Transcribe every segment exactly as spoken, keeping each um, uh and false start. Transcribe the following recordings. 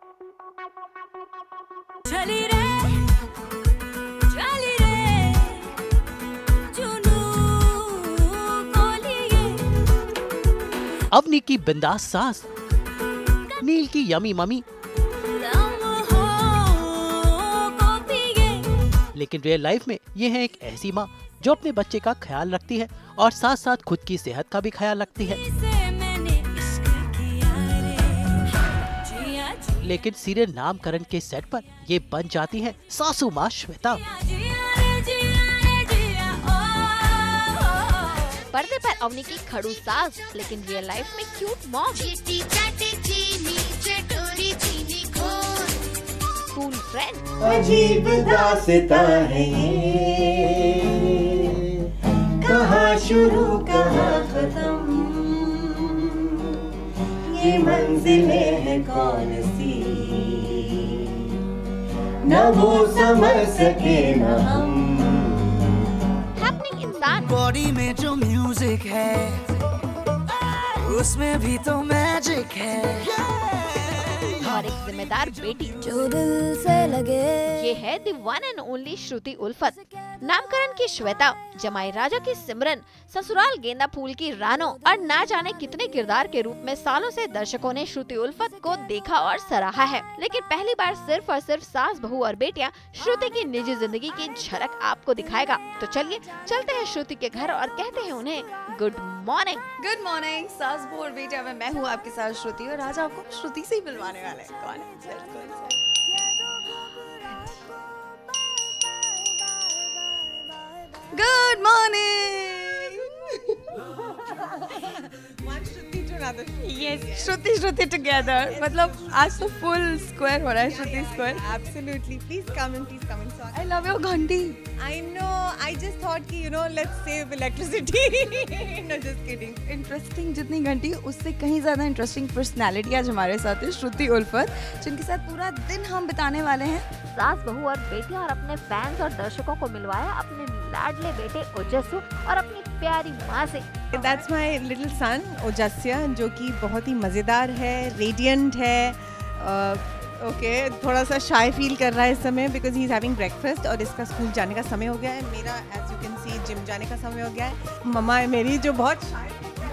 चली रे चली रे जुनू को लिए। अवनी की बिंदास सास, नील की यमी मम्मी, लेकिन रियल लाइफ में ये है एक ऐसी माँ जो अपने बच्चे का ख्याल रखती है और साथ साथ खुद की सेहत का भी ख्याल रखती है। लेकिन सीरियल नामकरण के सेट पर ये बन जाती है सासू माँ श्वेता। पर्दे पर अवनी की खड़ूस सास, लेकिन रियल लाइफ में क्यूट मॉम। School friend. अजीब दास्तां है ये, कहाँ शुरू कहाँ खत्म, ये मंजिलें हैं कौन सी, न वो समझ सके न हम। हैपनिंग इंसान। बॉडी में जो म्यूजिक है उसमें भी तो मैजिक है, और एक जिम्मेदार बेटी जो दिल से लगे। ये है the one and only Shruti Ulfat. Naamkaran की श्वेता, जमाई राजा की सिमरन, ससुराल गेंदा फूल की रानो और ना जाने कितने किरदार के रूप में सालों से दर्शकों ने श्रुति उल्फत को देखा और सराहा है। लेकिन पहली बार सिर्फ और सिर्फ सास बहू और बेटियां श्रुति की निजी जिंदगी की झलक आपको दिखाएगा। तो चलिए चलते हैं श्रुति के घर और कहते हैं उन्हें गुड मॉर्निंग। गुड मॉर्निंग सास बहू और बेटिया में मैं हूँ आपके साथ श्रुति, और आज आपको श्रुति से ही मिलवाने वाले हैं। कौन है? Good morning. One Shruti two another. Yes, Shruti Shruti together. मतलब आज तो फुल स्क्वायर हो रहा है, Shruti square. Absolutely. Please come in, please come in. Sorry. I love your घंटी। I know. I just thought कि you know let's save electricity. No, just kidding. Interesting जितनी घंटी, उससे कहीं ज्यादा इंटरेस्टिंग पर्सनालिटी आज हमारे साथ है, श्रुति उल्फत, जिनके साथ पूरा दिन हम बिताने वाले हैं। सास बहू और बेटियां और अपने फैंस और दर्शकों को मिलवाया अपने लाडले बेटे ओजस्सु और अपनी प्यारी माँ से। That's my little son ओजस्या, जो कि बहुत ही मज़ेदार है, रेडियंट है। ओके uh, okay, थोड़ा सा शाय फील कर रहा है इस समय because he is having breakfast, और इसका स्कूल जाने का समय हो गया है। मेरा as you can see gym जाने का समय हो गया है। मम्मा है मेरी जो बहुत शाय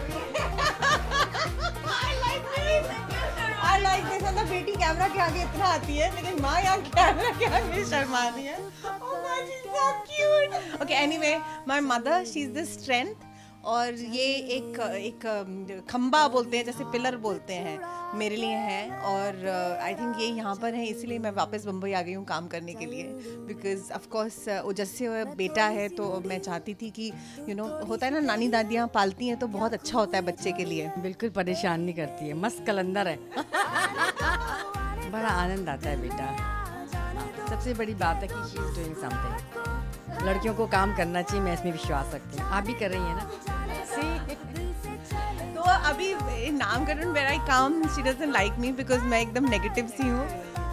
I like this. मतलब बेटी कैमरा के आगे इतना आती है, लेकिन माँ यहाँ कैमरा के आगे शर्मा रही है। Oh my, she's so cute. Okay, anyway, my mother, she's the strength. और ये एक एक खम्बा बोलते हैं, जैसे पिलर बोलते हैं, मेरे लिए है। और आई uh, थिंक ये यहाँ पर है, इसलिए मैं वापस बम्बई आ गई हूँ काम करने के लिए। बिकॉज ऑफ कोर्स ओजस्या बेटा है, तो मैं चाहती थी कि यू you नो know, होता है ना, नानी दादियाँ पालती हैं तो बहुत अच्छा होता है बच्चे के लिए। बिल्कुल परेशान नहीं करती है, मस्त कलंदर है। बड़ा आनंद आता है बेटा। सबसे बड़ी बात है कि शी इज डूइंग समथिंग। लड़कियों को काम करना चाहिए, मैं इसमें विश्वास रखती हूँ। आप भी कर रही हैं ना? तो अभी नामकरण where I come, she doesn't like me because मैं एकदम नेगेटिव सी हूँ।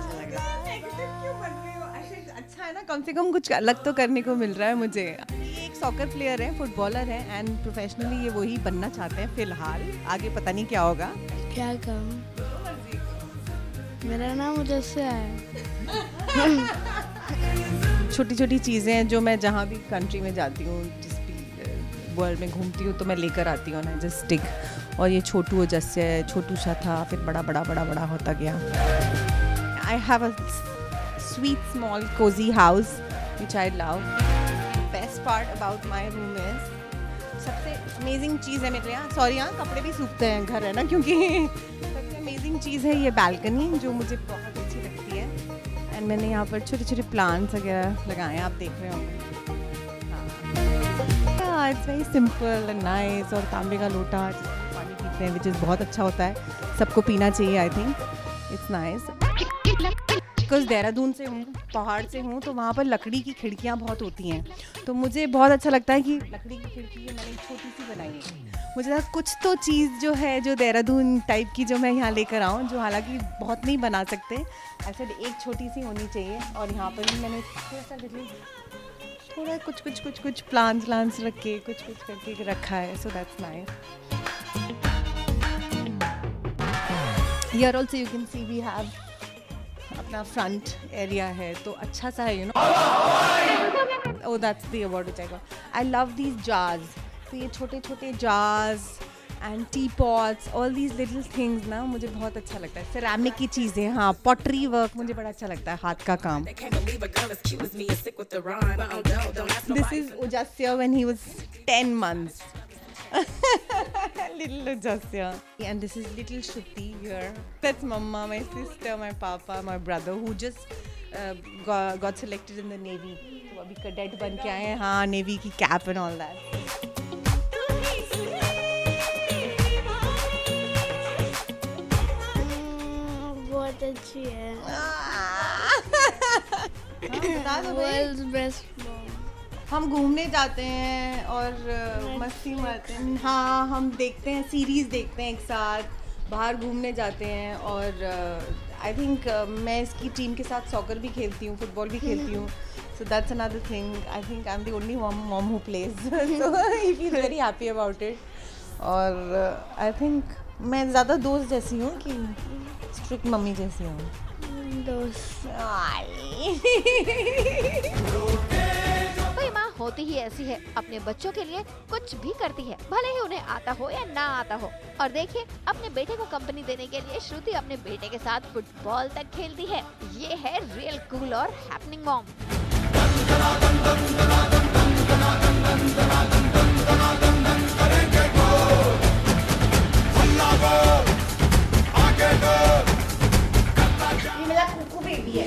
अच्छा है ना, कम से कम कुछ अलग तो करने को मिल रहा है मुझे। ये एक सॉकर प्लेयर है, फुटबॉलर है, एंड प्रोफेशनली ये वही बनना चाहते हैं फिलहाल। आगे पता नहीं क्या होगा। क्या करूँ? मेरा नाम ओजस्या है। छोटी छोटी चीज़ें जो मैं जहाँ भी कंट्री में जाती हूँ, जिस भी वर्ल्ड में घूमती हूँ, तो मैं लेकर आती हूँ ना, जस्ट स्टिक। और ये छोटू ओजस्या है, छोटू सा था, फिर बड़ा बड़ा बड़ा बड़ा होता गया। I have a sweet small cozy house which I love. Best part about my room is, सबसे अमेजिंग चीज़ है मेरे यहाँ, सॉरी हाँ कपड़े भी सूखते हैं, घर है ना, क्योंकि सबसे अमेजिंग चीज़ है ये बालकनी, जो मुझे बहुत अच्छी लगती है। एंड मैंने यहाँ पर छोटे छोटे प्लांट्स वगैरह लगाए हैं, आप देख रहे होंगे। हाँ, it's very simple and nice. और तांबे का लोटा जिसमें पानी पीते हैं, विच इज़ बहुत अच्छा होता है, सबको पीना चाहिए। I think it's nice. Because Dehradun से हूँ, पहाड़ से हूँ, तो वहाँ पर लकड़ी की खिड़कियाँ बहुत होती हैं, तो मुझे बहुत अच्छा लगता है कि लकड़ी की खिड़की मैंने छोटी सी बनाई है। मुझे लगा कुछ तो चीज़ जो है, जो देहरादून टाइप की, जो मैं यहाँ लेकर आऊँ, जो हालांकि बहुत नहीं बना सकते, ऐसे एक छोटी सी होनी चाहिए। और यहाँ पर भी मैंने थोड़ा सा लिटिल थोड़ा कुछ कुछ कुछ कुछ प्लांट्स प्लांट्स रख के कुछ कुछ करके रखा है। So that's nice. Here also you can see we have अपना फ्रंट एरिया है तो अच्छा सा है, you know. Oh that's the award which I got. I love these jars, तो ये छोटे छोटे jars and tea pots, all these little things ना मुझे बहुत अच्छा लगता है। सिरेमिक की चीज़ें, हाँ, पॉटरी वर्क मुझे बड़ा अच्छा लगता है, हाथ का काम। This is Ujasya when he was ten months. Little Ujasya. And this is little Shruti here. That's Mama, my sister, my papa, my brother who just uh, got, got selected in the Navy. तो अभी cadet बन के आए हैं, हाँ, Navy की cap and all that. बहुत अच्छी है। World's World's best mom. हम घूमने जाते हैं और uh, मस्ती मारते हैं, हाँ, हम देखते हैं, सीरीज़ देखते हैं एक साथ, बाहर घूमने जाते हैं और आई uh, थिंक uh, मैं इसकी टीम के साथ सॉकर भी खेलती हूँ, फुटबॉल भी खेलती हूँ, so that's another thing. I think I am the only mom who plays, so he feel very happy about it. और आई uh, थिंक मैं ज़्यादा दोस्त जैसी हूँ कि स्ट्रिक्ट मम्मी जैसी हूँ। दोस्त कोई माँ होती ही ऐसी है, अपने बच्चों के लिए कुछ भी करती है, भले ही उन्हें आता हो या ना आता हो। और देखिए, अपने बेटे को कंपनी देने के लिए श्रुति अपने बेटे के साथ फुटबॉल तक खेलती है। ये है रियल कूल और हैपनिंग मॉम। ये मेरा कुकू बेबी है।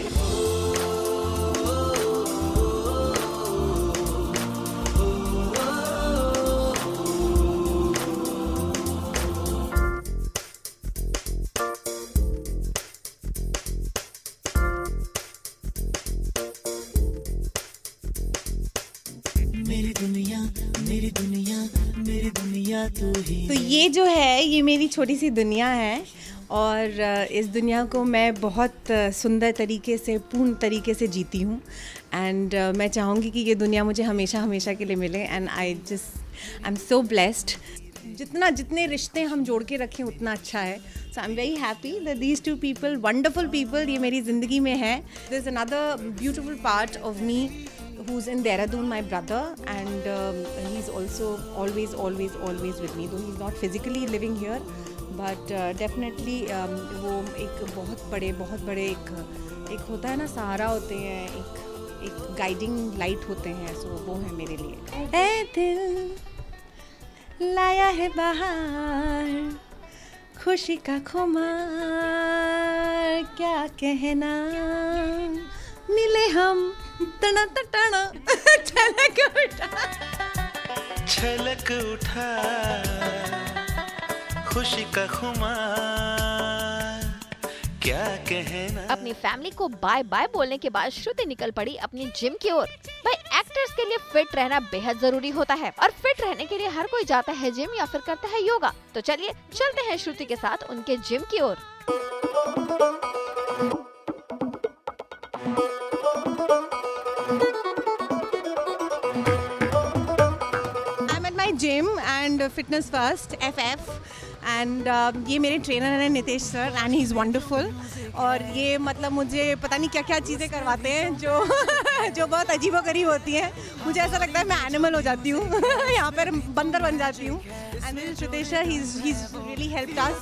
मेरी दुनिया मेरी दुनिया मेरी दुनिया तू ही। तो ये जो है, ये मेरी छोटी सी दुनिया है और इस दुनिया को मैं बहुत सुंदर तरीके से, पूर्ण तरीके से जीती हूँ। एंड uh, मैं चाहूँगी कि ये दुनिया मुझे हमेशा हमेशा के लिए मिले। And I just I am so blessed. जितना जितने रिश्ते हम जोड़ के रखें उतना अच्छा है। So I am very happy that these two people, wonderful people, ये मेरी ज़िंदगी में है। There is another beautiful part of me who's in Dayout, my brother, and um, he's also always always always with me, though he's not physically living here, but uh, definitely um, वो एक बहुत बड़े बहुत बड़े एक एक होता है ना, सहारा होते हैं, एक एक गाइडिंग लाइट होते हैं, सो वो है मेरे लिए। ए दिल लाया है बाहर खुशी का खुमार, क्या कहना मिले हम तना तना छलक उठा छलक उठा खुशी का खुमार, क्या कहना। अपनी फैमिली को बाय बाय बोलने के बाद श्रुति निकल पड़ी अपनी जिम की ओर। भाई, एक्टर्स के लिए फिट रहना बेहद जरूरी होता है और फिट रहने के लिए हर कोई जाता है जिम या फिर करता है योगा। तो चलिए चलते हैं श्रुति के साथ उनके जिम की ओर। Gym and fitness first F F and ये मेरे ट्रेनर हैं Nitesh sir, and he is wonderful. और ये मतलब मुझे पता नहीं क्या क्या चीज़ें करवाते हैं जो जो बहुत अजीबोगरीब होती हैं। मुझे ऐसा लगता है मैं एनिमल हो जाती हूँ यहाँ पर बंदर बन जाती हूँ। And this is Nitesh sir, he is really helped us.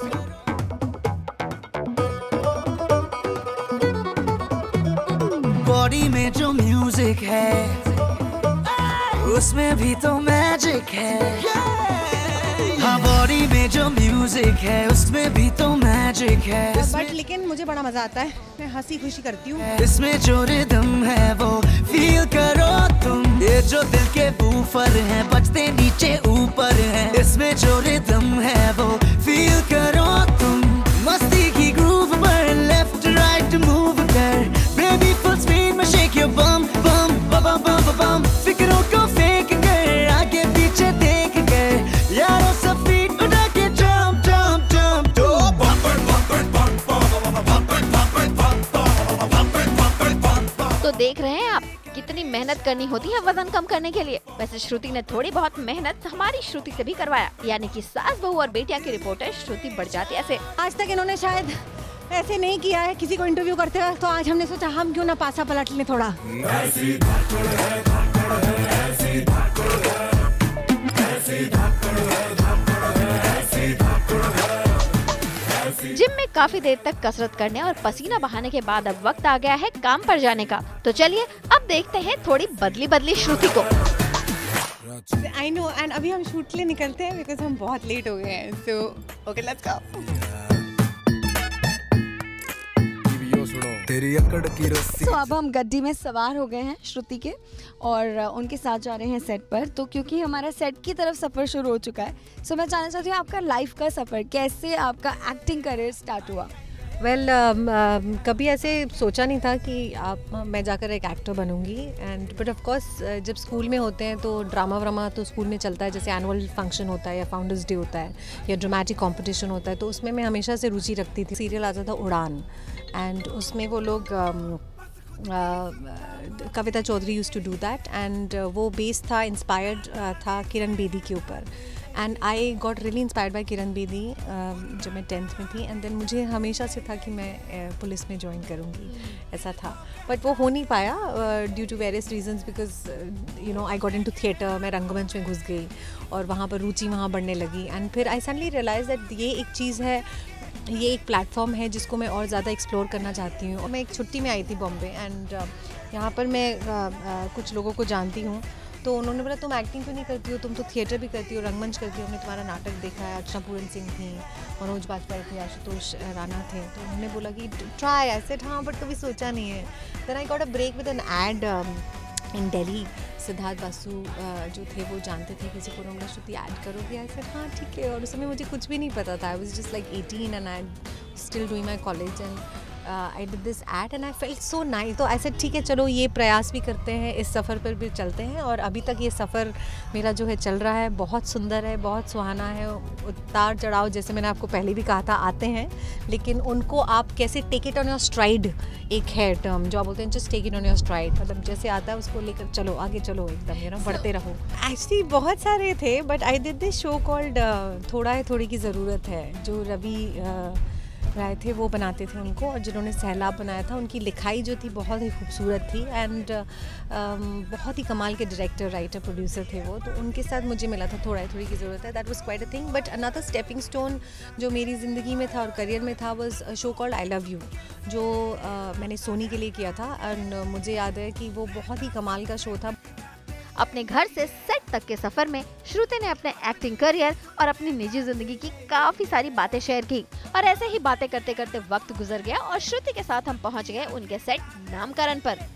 Body में जो म्यूजिक है उसमें भी तो मैजिक है। हाँ, बॉडी में जो म्यूजिक है उसमें भी तो मैजिक है। बट लेकिन मुझे बड़ा मजा आता है, मैं हंसी खुशी करती हूँ। इसमें जो रिदम है वो फील करो तुम, ये जो दिल के बूफर हैं बजते नीचे ऊपर हैं। इसमें जो रिदम है वो फील करो तुम, मस्ती की ग्रूव पर लेफ्ट राइट मूव कर, बेबी फुल स्पीड में shake your bum bum bum bum bum. फिक्रों को फेंक कर आगे पीछे देख कर, यारों सब फीट उठा के जंप जंप जंप तो तो देख रहे हैं आप कितनी मेहनत करनी होती है वजन कम करने के लिए। वैसे श्रुति ने थोड़ी बहुत मेहनत हमारी श्रुति से भी करवाया, यानी कि सास बहू और बेटियां की रिपोर्टर श्रुति बढ़ जाती ऐसे। आज तक इन्होंने शायद ऐसे नहीं किया है किसी को इंटरव्यू करते हुए, तो आज हमने सोचा हम क्यों ना पासा पलट लें थोड़ा। जिम में काफी देर तक कसरत करने और पसीना बहाने के बाद अब वक्त आ गया है काम पर जाने का। तो चलिए अब देखते हैं थोड़ी बदली बदली श्रुति को। आई नो, एंड अभी हम शूट के लिए निकलते हैं बिकॉज हम बहुत लेट हो गए हैं। So okay let's go. तो अब हम गड्डी में सवार हो गए हैं श्रुति के और उनके साथ जा रहे हैं सेट पर। तो क्योंकि हमारा सेट की तरफ सफ़र शुरू हो चुका है, सो मैं जानना चाहती हूँ आपका लाइफ का सफ़र कैसे, आपका एक्टिंग करियर स्टार्ट हुआ? वेल well, um, uh, कभी ऐसे सोचा नहीं था कि आप मैं जाकर एक एक्टर बनूंगी। एंड बट ऑफ कोर्स जब स्कूल में होते हैं तो ड्रामा व्रामा तो स्कूल में चलता है, जैसे एनुअल फंक्शन होता है या फाउंडर्स डे होता है या ड्रामेटिक कंपटीशन होता है, तो उसमें मैं हमेशा से रुचि रखती थी। सीरियल आता था उड़ान, एंड उसमें वो लोग um, uh, Kavita Chaudhary used to do that, and वो बेस था, इंस्पायर्ड uh, था किरण बेदी के ऊपर। And I got really inspired by Kiran Bedi जब मैं टेंथ में थी। एंड देन मुझे हमेशा से था कि मैं uh, पुलिस में ज्वाइन करूँगी, ऐसा था। बट वो हो नहीं पाया due to various reasons, because you know I got into theatre. मैं रंगमंच में घुस गई और वहाँ पर रुचि वहाँ बढ़ने लगी। एंड फिर आई सडनली रियलाइज दैट ये एक चीज़ है, ये एक प्लेटफॉर्म है जिसको मैं और ज़्यादा एक्सप्लोर करना चाहती हूँ। और मैं एक छुट्टी में आई थी बॉम्बे, एंड uh, यहाँ पर मैं uh, uh, कुछ लोगों को जानती हूँ, तो उन्होंने बोला तुम एक्टिंग क्यों नहीं करती हो, तुम तो थिएटर भी करती हो, रंगमंच करती हो, हमने तुम्हारा नाटक देखा है। अर्चना पूरन सिंह थी, मनोज बाजपेयी थे, आशुतोष राणा थे। तो उन्होंने बोला कि ट्राई। आई सेड हाँ, बट कभी सोचा नहीं है। Then I got a break with an ad in Delhi. Siddharth Basu जो थे वो जानते थे किसी को, उन्होंने श्रुति ऐड करोगे? आई सेड हाँ ठीक है। और उस समय मुझे कुछ भी नहीं पता था। I was just like eighteen and I still doing my college, and I did this ad and I felt so nice. तो आई सेड ठीक है चलो ये प्रयास भी करते हैं, इस सफ़र पर भी चलते हैं। और अभी तक ये सफ़र मेरा जो है चल रहा है, बहुत सुंदर है, बहुत सुहाना है। उतार चढ़ाव जैसे मैंने आपको पहले भी कहा था आते हैं, लेकिन उनको आप कैसे take it on your stride, एक है टर्म जो आप बोलते हैं just take it on your stride, मतलब जैसे आता है उसको लेकर चलो, आगे चलो, एकदम यू नो बढ़ते रहो। एक्चुअली बहुत सारे थे, but I did this show called थोड़ा है थोड़ी की ज़रूरत है, जो रवि uh, राय थे वो बनाते थे उनको, और जिन्होंने सैलाब बनाया था उनकी लिखाई जो थी बहुत ही खूबसूरत थी। एंड um, बहुत ही कमाल के डायरेक्टर, राइटर, प्रोड्यूसर थे वो। तो उनके साथ मुझे मिला था थोड़ा थोड़ी की ज़रूरत है। That was quite a thing. But another stepping stone जो मेरी ज़िंदगी में था और करियर में था was show called I love you, जो uh, मैंने सोनी के लिए किया था। एंड uh, मुझे याद है कि वो बहुत ही कमाल का शो था। अपने घर से सेट तक के सफर में श्रुति ने अपने एक्टिंग करियर और अपनी निजी जिंदगी की काफी सारी बातें शेयर की। और ऐसे ही बातें करते करते वक्त गुजर गया और श्रुति के साथ हम पहुंच गए उनके सेट नामकरण पर।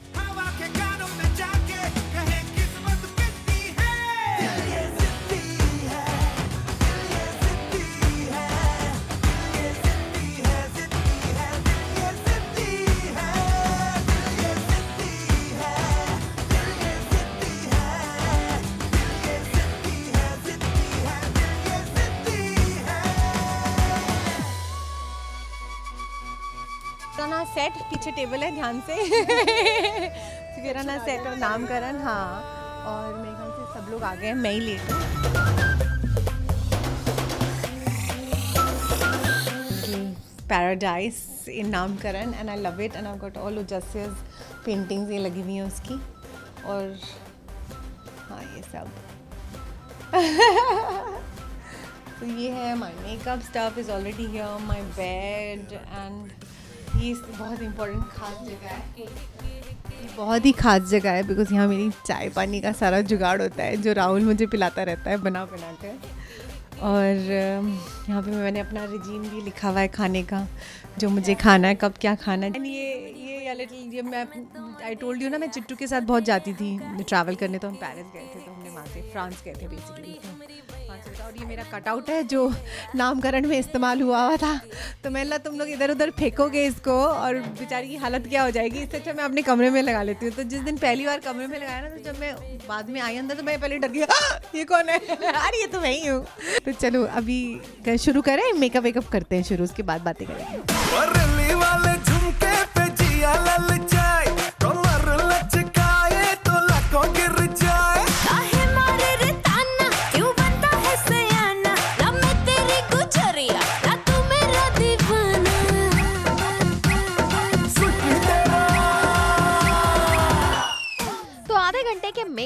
ना सेट पीछे टेबल है, ध्यान से। मेरा ना सेट और नामकरण, हाँ। और मेरे ख्याल से सब लोग आ गए हैं, मैं ही लेट हूँ। Paradise in Naamkaran and I love it and I got all Ujasya's paintings ये लगी हुई हैं उसकी। और हाँ ये सब तो ये है my makeup stuff is already here, my bed, and ये बहुत इम्पोर्टेंट खास जगह है, ये बहुत ही खास जगह है बिकॉज यहाँ मेरी चाय पानी का सारा जुगाड़ होता है, जो राहुल मुझे पिलाता रहता है बना बना कर। और यहाँ पे मैंने अपना रिजीम भी लिखा हुआ है खाने का, जो मुझे खाना है, कब क्या खाना है। ये ये या लिटिल ये मैं आई टोल्ड यू ना, मैं चिट्टू के साथ बहुत जाती थी ट्रैवल करने। तो हम पेरिस गए थे, तो हमने वहाँ से फ्रांस गए थे बेसिकली। और ये मेरा कटआउट है जो नामकरण में इस्तेमाल हुआ हुआ था। तो मैं तुम लोग इधर उधर फेंकोगे इसको और बेचारी की हालत क्या हो जाएगी, इससे अच्छा मैं अपने कमरे में लगा लेती हूँ। तो जिस दिन पहली बार कमरे में लगाया ना, तो जब मैं बाद में आई अंदर तो मैं पहले डर गई, ये कौन है? अरे ये तो मैं ही हूँ। तो चलो अभी शुरू करें, मेकअप वेकअप करते हैं शुरू, उसके बाद बातें करेंगे।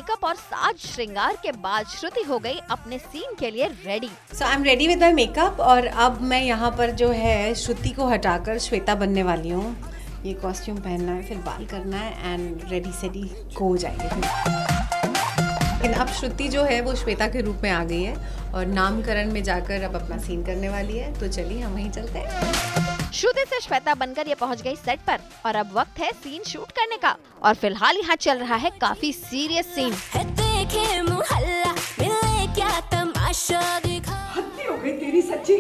मेकअप और साज श्रृंगार के बाद श्रुति हो गई अपने सीन के लिए ready. So I am ready with my makeup और अब मैं यहाँ पर जो है श्रुति को हटाकर श्वेता बनने वाली हूँ। ये कॉस्ट्यूम पहनना है, फिर बाल करना है एंड रेडी सेडी को हो जाएगी। लेकिन अब श्रुति जो है वो श्वेता के रूप में आ गई है और नामकरण में जाकर अब अपना सीन करने वाली है। तो चलिए हम वहीं चलते हैं। श्रुति से श्वेता बनकर ये पहुंच गई सेट पर और अब वक्त है सीन शूट करने का। और फिलहाल यहाँ चल रहा है काफी सीरियस सीन। हद्दी हो गई तेरी सच्ची।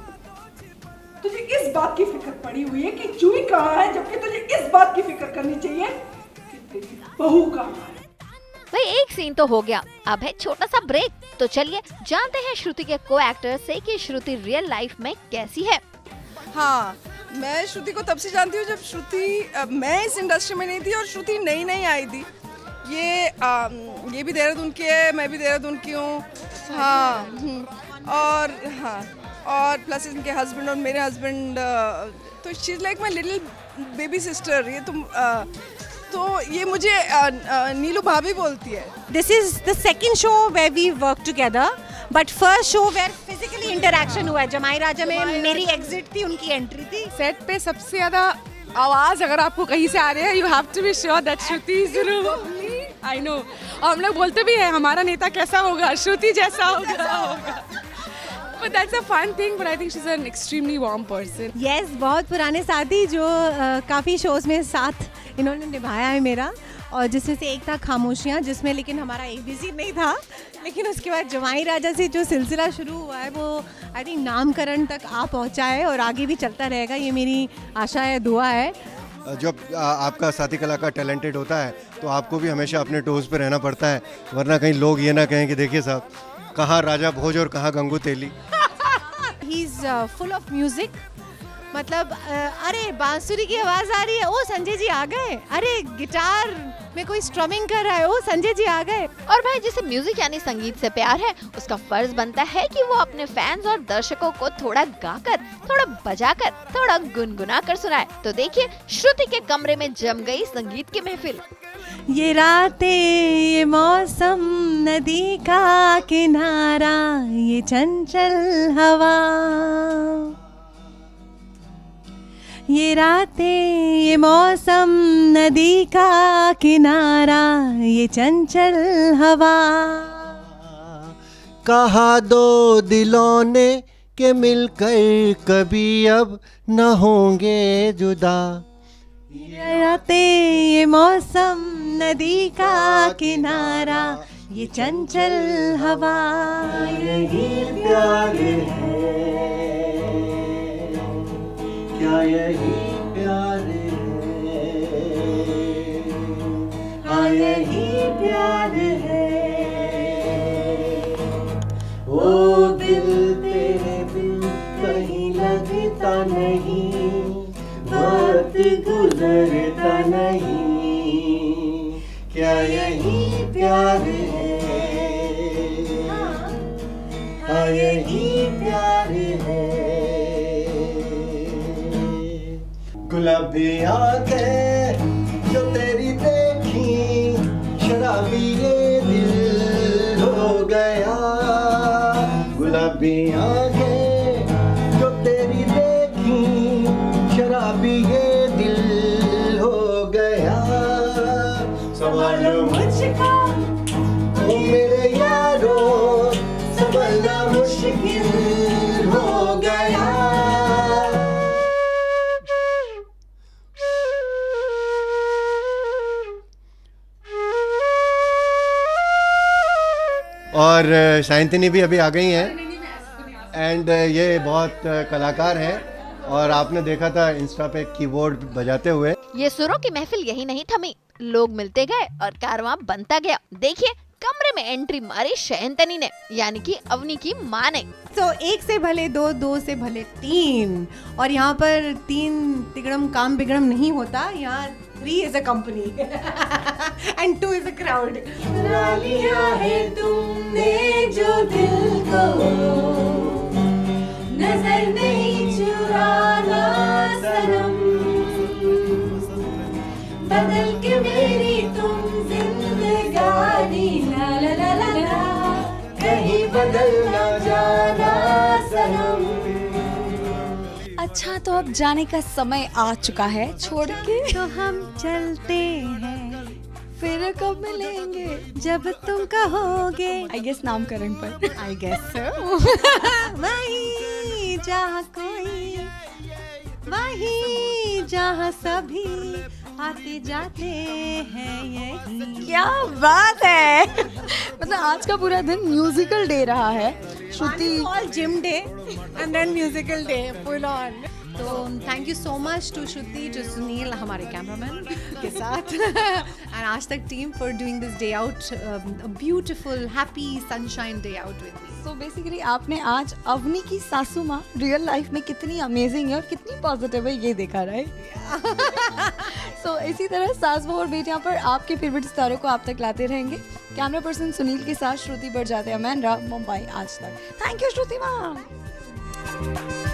तुझे इस बात की फिक्र पड़ी हुई है कि चूई कहाँ है, जबकि तुझे इस बात की फिक्र करनी चाहिए कि तेरी बहू कहाँ है। भाई एक सीन तो हो गया, अब है छोटा सा ब्रेक। तो चलिए जानते हैं श्रुति के को एक्टर से कि श्रुति रियल लाइफ में कैसी है। हाँ, मैं श्रुति को तब से जानती हूँ जब श्रुति मैं इस इंडस्ट्री में नहीं थी और श्रुति नई नई आई थी। ये आ, ये भी देहरादून की है, मैं भी देहरादून की हूँ। हाँ, और हाँ और प्लस इनके हस्बैंड और मेरे हस्बैंड, तो she is like my little baby sister. ये तुम आ, तो ये मुझे आ, आ, नीलू भाभी बोलती है। This is the second show where we work together, but first show where physically interaction हुआ है। जमाई राजा में मेरी एग्जिट थी, उनकी एंट्री थी। सेट पे सबसे ज्यादा आवाज अगर आपको कहीं से आ रही है, you have to be sure that Shruti is I know. और हम लोग बोलते भी हैं हमारा नेता कैसा होगा, श्रुति जैसा होगा होगा। But that's a fun thing, but I think she's an extremely warm person. Yes, बहुत पुराने साथी जो uh, काफ़ी शोज़ में साथ इन्होंने निभाया है मेरा, और जिसमें से एक था खामोशियाँ, जिसमें लेकिन हमारा एक भी सीन नहीं था। लेकिन उसके बाद जमाई राजा से जो सिलसिला शुरू हुआ है वो आई थिंक नामकरण तक आ पहुँचा है और आगे भी चलता रहेगा, ये मेरी आशा है, दुआ है। जब आपका साथी कलाकार टैलेंटेड होता है तो आपको भी हमेशा अपने टोज़ पे रहना पड़ता है, वरना कहीं लोग ये ना कहें कि देखिए साहब कहाँ राजा भोज और कहाँ Gangu Teli. He is full of music, मतलब uh, अरे बांसुरी की आवाज़ आ रही है, ओ संजय जी आ गए। अरे गिटार में कोई स्ट्रमिंग कर रहा है, ओ संजय जी आ गए। और भाई जिसे म्यूजिक यानी संगीत से प्यार है, उसका फर्ज बनता है कि वो अपने फैंस और दर्शकों को थोड़ा गाकर, थोड़ा बजाकर, थोड़ा गुनगुना कर सुनाए। तो देखिए श्रुति के कमरे में जम गई संगीत की महफिल। ये रातें, ये मौसम, नदी का किनारा, ये चंचल हवा। ये रातें, ये मौसम, नदी का किनारा, ये चंचल हवा। कहा दो दिलों ने के मिलकर कभी अब न होंगे जुदा। ये रातें, ये मौसम, नदी का किनारा, ये चंचल हवा। यही प्यार है, क्या यही प्यार है, हाँ यही प्यार है। ओ दिल तेरे बिन कहीं लगता नहीं, वक्त गुजरता नहीं, क्या यही प्यार है, हाँ यही प्यार है। गुलाबी आंखें जो तेरी देखी, शराबी ये दिल हो गया। गुलाबी आंखें जो तेरी देखी, शराबी ये दिल हो गया। संभालो मुझको ओ मेरे यारो, संभलना मुश्किल हो गया। और साइंतिनी भी अभी आ गई हैं एंड ये बहुत कलाकार हैं और आपने देखा था इंस्टा पे कीबोर्ड बजाते हुए। ये सुरों की महफिल यही नहीं थमी, लोग मिलते गए और कारवां बनता गया। देखिए कमरे में एंट्री मारी शयंतनी ने, यानी कि अवनी की माँ ने। तो एक से भले दो, दो से भले तीन, और यहाँ पर तीन तिगड़म काम बिगड़म नहीं होता, यहाँ three is a company and two is a crowd. चुरा लिया है तुमने जो दिल को, नजर नहीं चुराना सनम, बदल के मेरी तुम जिंदगानी ना जाना सनम। अच्छा, तो अब जाने का समय आ चुका है, छोड़ के तो हम चलते हैं, फिर कब मिलेंगे जब तुम कहोगे। आई गेस नामकरण पर। आई गेस वही जहाँ कोई, वही जहाँ सभी आते जाते हैं यही। क्या बात है। मतलब आज का पूरा दिन म्यूजिकल डे रहा है। Shruti all gym day and then musical day full on. तो thank you so much to Shruti, to Sunil हमारे कैमरामैन के साथ and Aaj Tak team for doing this day out, a beautiful happy sunshine day out with me. So basically आपने आज अवनी की सासू माँ real life में कितनी अमेजिंग है और कितनी पॉजिटिव है ये देखा, राइट? सो इसी तरह सास बहू और बेटियां पर आपके फेवरेट सितारों को आप तक लाते रहेंगे। कैमरा पर्सन सुनील के साथ श्रुति बढ़ जाते हैं, मैं मुंबई आज तक। थैंक यू श्रुति माँ।